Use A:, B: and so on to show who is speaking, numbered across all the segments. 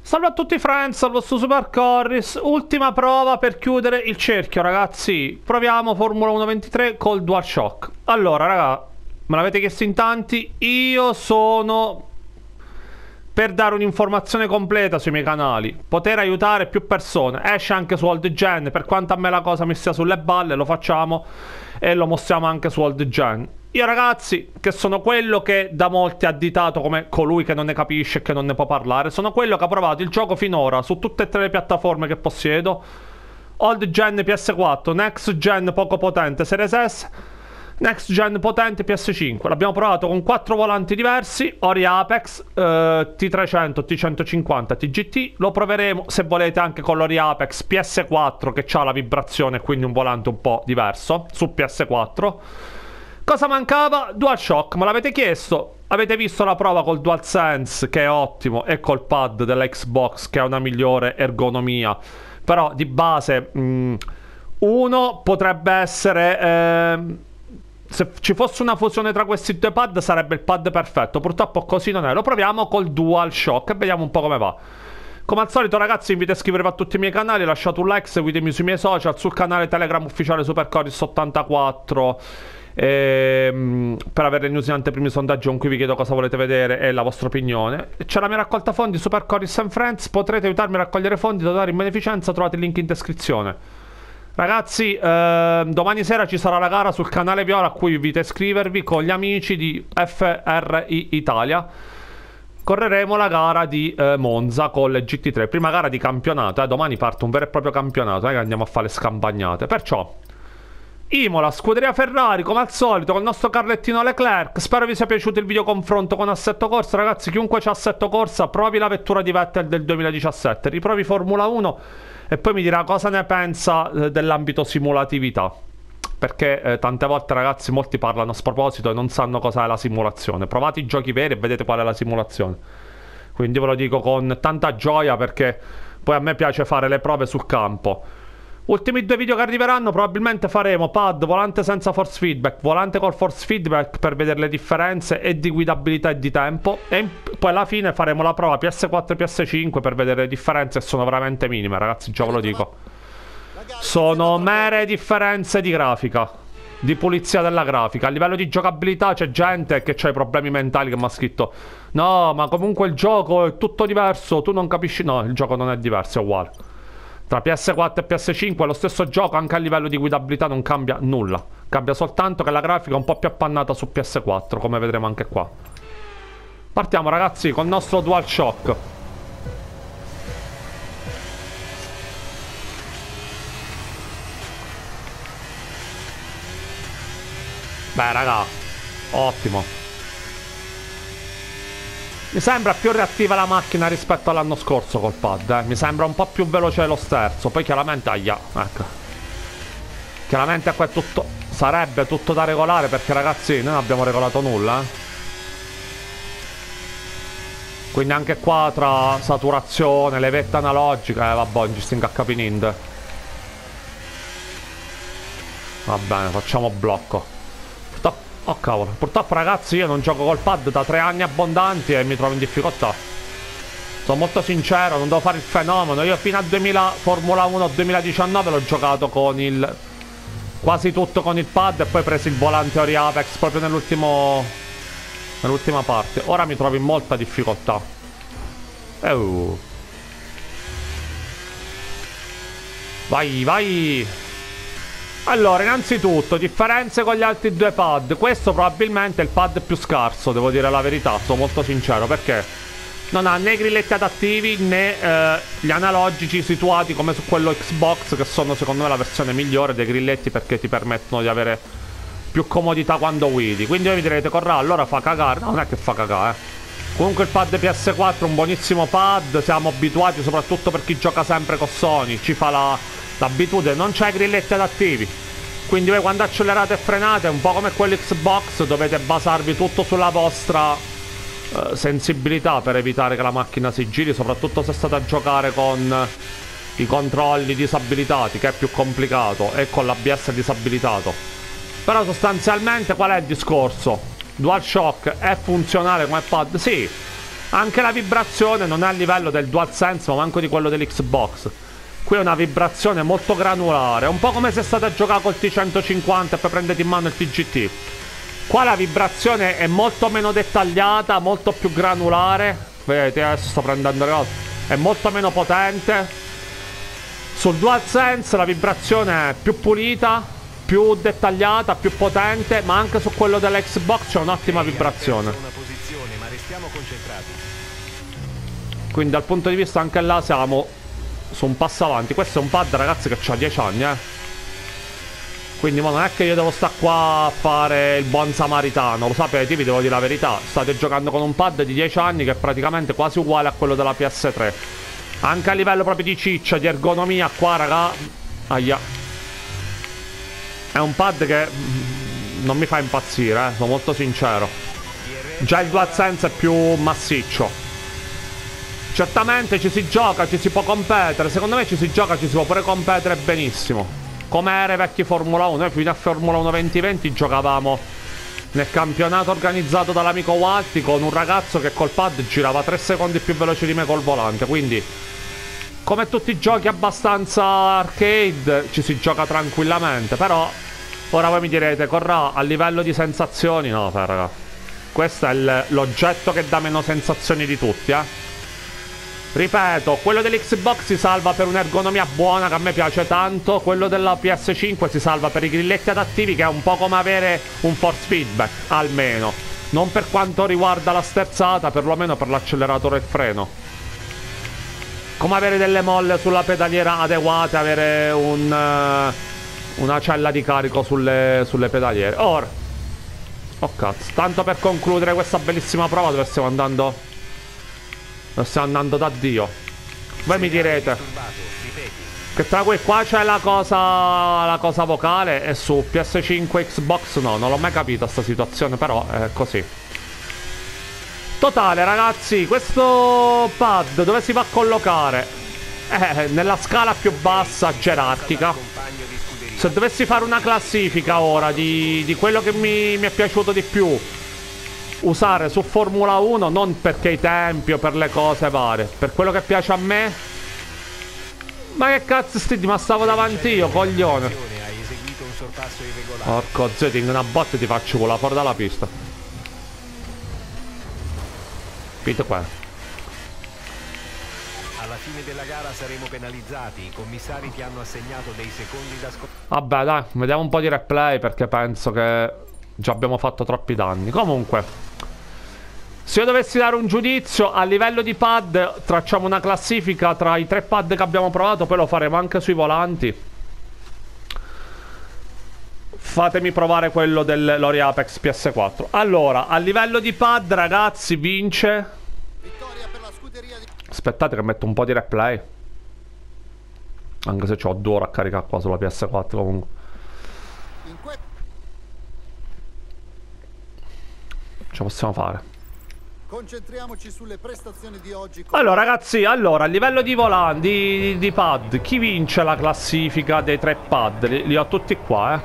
A: Salve a tutti friends, salve su Super Corris. Ultima prova per chiudere il cerchio, ragazzi. Proviamo Formula 1 23 col DualShock. Allora, raga, me l'avete chiesto in tanti. Io sono per dare un'informazione completa sui miei canali, poter aiutare più persone. Esce anche su Old Gen. Per quanto a me la cosa mi stia sulle balle, lo facciamo e lo mostriamo anche su Old Gen. Io, ragazzi, che sono quello che da molti è additato come colui che non ne capisce e che non ne può parlare, sono quello che ha provato il gioco finora su tutte e tre le piattaforme che possiedo: Old Gen PS4, Next Gen poco potente Series S, Next Gen potente PS5. L'abbiamo provato con 4 volanti diversi: Ori Apex, T300, T150, TGT. Lo proveremo, se volete, anche con l'Ori Apex PS4, che ha la vibrazione e quindi un volante un po' diverso su PS4. Cosa mancava? DualShock, me l'avete chiesto. Avete visto la prova col DualSense, che è ottimo, e col pad della Xbox, che ha una migliore ergonomia. Però di base uno potrebbe essere se ci fosse una fusione tra questi due pad sarebbe il pad perfetto. Purtroppo così non è. Lo proviamo col DualShock e vediamo un po' come va. Come al solito, ragazzi, invito a iscrivervi a tutti i miei canali, lasciate un like, seguitemi sui miei social, sul canale Telegram ufficiale SuperCorris84, per avere le news in anteprimi sondaggi con cui vi chiedo cosa volete vedere e la vostra opinione. C'è la mia raccolta fondi Super Corris and Friends, potrete aiutarmi a raccogliere fondi da dare in beneficenza, trovate il link in descrizione. Ragazzi, domani sera ci sarà la gara sul canale Viola a cui vi invito a iscrivervi con gli amici di FRI Italia. Correremo la gara di Monza con le GT3, prima gara di campionato, domani parte un vero e proprio campionato, che andiamo a fare le scampagnate. Perciò Imola, scuderia Ferrari, come al solito, con il nostro Carlettino Leclerc. Spero vi sia piaciuto il video confronto con Assetto Corsa. Ragazzi, chiunque c'ha Assetto Corsa, provi la vettura di Vettel del 2017, riprovi Formula 1 e poi mi dirà cosa ne pensa dell'ambito simulatività. Perché tante volte, ragazzi, molti parlano a sproposito e non sanno cos'è la simulazione. Provate i giochi veri e vedete qual è la simulazione. Quindi ve lo dico con tanta gioia, perché poi a me piace fare le prove sul campo. Ultimi 2 video che arriveranno, probabilmente faremo pad, volante senza force feedback, volante col force feedback, per vedere le differenze e di guidabilità e di tempo. E poi alla fine faremo la prova PS4 e PS5 per vedere le differenze, e sono veramente minime, ragazzi, già ve lo dico. Sono mere differenze di grafica, di pulizia della grafica. A livello di giocabilità c'è gente che ha i problemi mentali, che mi ha scritto: no, ma comunque il gioco è tutto diverso, tu non capisci. No, il gioco non è diverso, è uguale. Tra PS4 e PS5 è lo stesso gioco, anche a livello di guidabilità non cambia nulla. Cambia soltanto che la grafica è un po' più appannata su PS4, come vedremo anche qua. Partiamo, ragazzi, con il nostro DualShock. Beh, raga, ottimo. Mi sembra più reattiva la macchina rispetto all'anno scorso col pad, mi sembra un po' più veloce lo sterzo. Poi chiaramente, ecco, chiaramente qua è tutto, sarebbe tutto da regolare, perché, ragazzi, noi non abbiamo regolato nulla, Quindi anche qua tra saturazione, levetta analogica, vabbè, ci stinga a capinind. Va bene, facciamo blocco. Oh cavolo, purtroppo, ragazzi, io non gioco col pad da 3 anni abbondanti e mi trovo in difficoltà. Sono molto sincero, non devo fare il fenomeno. Io fino a Formula 1 2019 l'ho giocato con il... quasi tutto con il pad, e poi ho preso il volante Ori Apex proprio nell'ultima parte. Ora mi trovo in molta difficoltà. Vai, vai. Allora, innanzitutto, differenze con gli altri 2 pad. Questo probabilmente è il pad più scarso, devo dire la verità, sono molto sincero, perché non ha né grilletti adattivi né gli analogici situati come su quello Xbox, che sono secondo me la versione migliore dei grilletti, perché ti permettono di avere più comodità quando guidi. Quindi voi mi direte: Corrà, allora fa cagare. No, non è che fa cagare, Comunque il pad PS4 è un buonissimo pad, siamo abituati, soprattutto per chi gioca sempre con Sony, ci fa l'abitudine, non c'è grilletti adattivi. Quindi voi quando accelerate e frenate, un po' come quello Xbox, dovete basarvi tutto sulla vostra sensibilità per evitare che la macchina si giri, soprattutto se state a giocare con i controlli disabilitati, che è più complicato, e con l'ABS disabilitato. Però sostanzialmente qual è il discorso? DualShock è funzionale come pad? Sì, Anche la vibrazione non è a livello del DualSense, ma manco di quello dell'Xbox. Qui è una vibrazione molto granulare, un po' come se state a giocare col T150 e poi prendete in mano il TGT. Qua la vibrazione è molto meno dettagliata, molto più granulare. Vedete, adesso sto prendendo le cose. È molto meno potente. Sul DualSense la vibrazione è più pulita, più dettagliata, più potente, ma anche su quello dell'Xbox c'è un'ottima vibrazione. Quindi dal punto di vista anche là siamo su un passo avanti. Questo è un pad, ragazzi, che ha 10 anni, quindi non è che io devo stare qua a fare il buon samaritano. Lo sapete, vi devo dire la verità. State giocando con un pad di 10 anni che è praticamente quasi uguale a quello della PS3. Anche a livello proprio di ciccia, di ergonomia, qua, raga, aia, è un pad che non mi fa impazzire, sono molto sincero. Già il DualSense è più massiccio. Certamente ci si gioca, ci si può competere. Secondo me ci si gioca, ci si può pure competere benissimo. Come era i vecchi Formula 1. Noi fino a Formula 1 2020 giocavamo nel campionato organizzato dall'amico Walti con un ragazzo che col pad girava 3 secondi più veloce di me col volante. Quindi, come tutti i giochi abbastanza arcade, ci si gioca tranquillamente. Però ora voi mi direte, Corrà, a livello di sensazioni, no, raga, questo è l'oggetto che dà meno sensazioni di tutti, Ripeto, quello dell'Xbox si salva per un'ergonomia buona che a me piace tanto. Quello della PS5 si salva per i grilletti adattivi, che è un po' come avere un force feedback, almeno. Non per quanto riguarda la sterzata, perlomeno per l'acceleratore e il freno. Come avere delle molle sulla pedaliera adeguate, avere una cella di carico sulle pedaliere. Ora, oh cazzo, tanto per concludere questa bellissima prova dove stiamo andando... Stiamo andando da Dio. Voi mi direte che tra cui qua c'è la cosa vocale e su PS5 Xbox no, non l'ho mai capita sta situazione, però è così. Totale, ragazzi, questo pad dove si va a collocare? Nella scala più bassa gerarchica. Se dovessi fare una classifica ora di quello che mi è piaciuto di più usare su Formula 1, non perché i tempi o per le cose varie, per quello che piace a me. Ma che cazzo ma stavo davanti io, coglione. Porco Zeting, una botta ti faccio volare fuori dalla pista. Capite qua?
B: Alla fine della gara saremo penalizzati. I commissari ti hanno assegnato dei secondi da
A: vabbè, dai, vediamo un po' di replay perché penso che già abbiamo fatto troppi danni. Comunque, se io dovessi dare un giudizio a livello di pad, tracciamo una classifica tra i 3 pad che abbiamo provato, poi lo faremo anche sui volanti. Fatemi provare quello del Lori Apex PS4. Allora, a livello di pad, ragazzi, vince. Aspettate che metto un po' di replay. Anche se ho 2 ore a caricare qua sulla PS4 comunque. Ce la possiamo fare.
C: Concentriamoci sulle prestazioni di oggi.
A: Allora, ragazzi, a livello di volanti, di pad, chi vince la classifica dei 3 pad? Li ho tutti qua,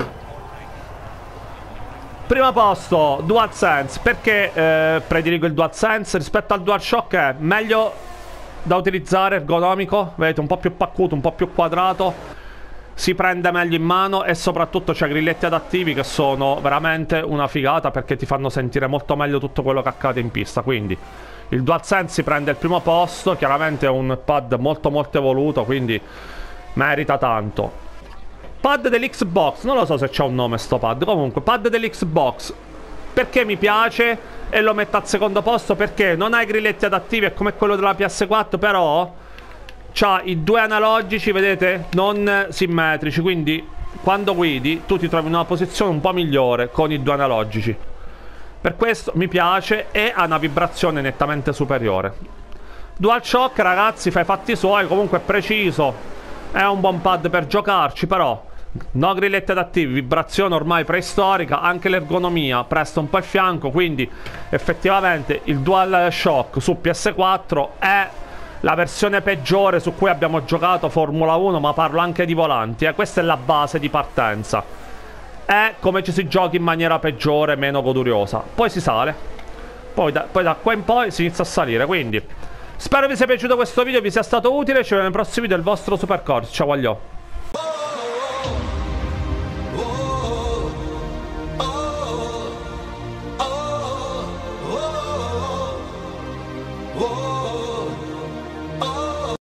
A: Primo posto, DualSense. Perché prediligo il DualSense rispetto al DualShock? È meglio da utilizzare, ergonomico. Vedete, un po' più paccuto, un po' più quadrato. Si prende meglio in mano e soprattutto c'è grilletti adattivi che sono veramente una figata perché ti fanno sentire molto meglio tutto quello che accade in pista. Quindi il DualSense si prende il primo posto. Chiaramente è un pad molto molto evoluto, quindi merita tanto. Pad dell'Xbox, non lo so se c'è un nome sto pad. Comunque, pad dell'Xbox, perché mi piace e lo metto al secondo posto? Perché non ha i grilletti adattivi, è come quello della PS4, però c'ha i 2 analogici, vedete, non simmetrici, quindi quando guidi tu ti trovi in una posizione un po' migliore con i 2 analogici. Per questo mi piace e ha una vibrazione nettamente superiore. DualShock, ragazzi, fa i fatti suoi, comunque è preciso, è un buon pad per giocarci, però no grilletti adattivi, vibrazione ormai preistorica, anche l'ergonomia presta un po' il fianco, quindi effettivamente il DualShock su PS4 è la versione peggiore su cui abbiamo giocato Formula 1, ma parlo anche di volanti, questa è la base di partenza. È come ci si giochi in maniera peggiore, meno goduriosa. Poi si sale. Poi da qua in poi si inizia a salire, quindi spero vi sia piaciuto questo video, vi sia stato utile. Ci vediamo nel prossimo video del vostro Super Corsi. Ciao, aglio.